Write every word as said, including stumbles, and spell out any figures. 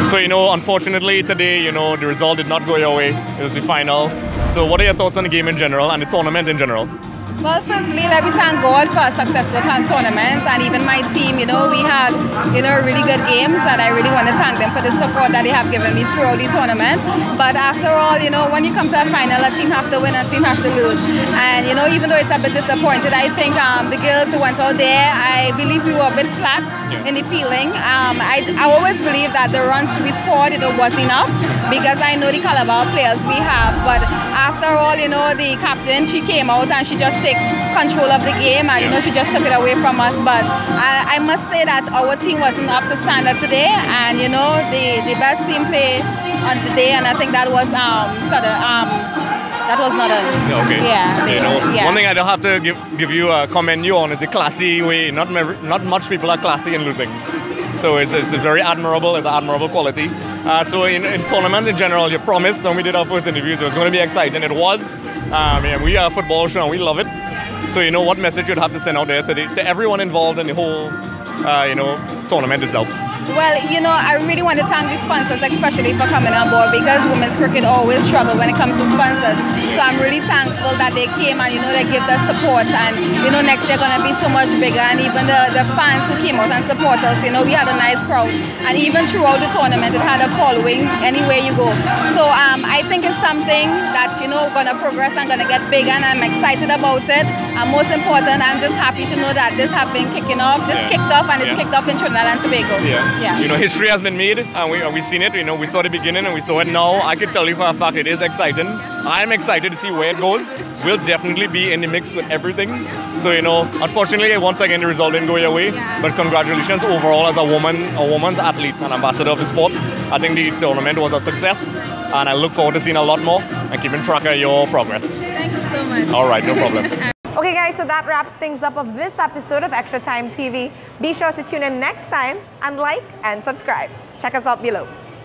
So, you know, unfortunately today, you know, the result did not go your way. It was the final. So what are your thoughts on the game in general and the tournament in general? Well, firstly, let me thank God for a successful tournament, and even my team. You know, we had, you know, really good games, and I really want to thank them for the support that they have given me throughout the tournament. But after all, you know, when you come to a final, a team have to win, a team have to lose. And, you know, even though it's a bit disappointed, I think um, the girls who went out there, I believe we were a bit flat yeah. in the feeling. Um, I, I always believe that the runs we scored, it was enough, because I know the caliber of players we have. But after all, you know, the captain, she came out and she just take control of the game, and you know she just took it away from us. But I, I must say that our team wasn't up to standard today, and you know the the best team play on the day, and I think that was um sort of, um that was not a yeah, okay. yeah, they, you know, yeah. One thing I don't have to give give you uh, commend you on is the classy way. Not not much people are classy in losing. So it's, it's very admirable, it's an admirable quality. Uh, so in, in tournament in general, you promised when we did our first interviews it was going to be exciting. It was. Um, yeah, we are a football show and we love it. So you know what message you'd have to send out there to, the, to everyone involved in the whole uh, you know, tournament itself? Well, you know, I really want to thank the sponsors, especially for coming on board, because women's cricket always struggle when it comes to sponsors. So I'm really thankful that they came and, you know, they give us support. And, you know, next year going to be so much bigger. And even the, the fans who came out and support us, you know, we had a nice crowd. And even throughout the tournament, it had a following anywhere you go. So um, I think it's something that, you know, going to progress and going to get bigger. And I'm excited about it. And most important, I'm just happy to know that this has been kicking off. This yeah. kicked off and it's yeah. kicked off in Trinidad and Tobago. Yeah. Yeah. You know, history has been made, and we, we've seen it. You know, we saw the beginning and we saw it now. I can tell you for a fact it is exciting. I'm excited to see where it goes. We'll definitely be in the mix with everything. So, you know, unfortunately, once again, the result didn't go your way. Yeah. But congratulations overall as a woman, a woman's athlete and ambassador of the sport. I think the tournament was a success, and I look forward to seeing a lot more and keeping track of your progress. Thank you so much. All right, no problem. Okay guys, so that wraps things up of this episode of Extra Time T V. Be sure to tune in next time and like and subscribe. Check us out below.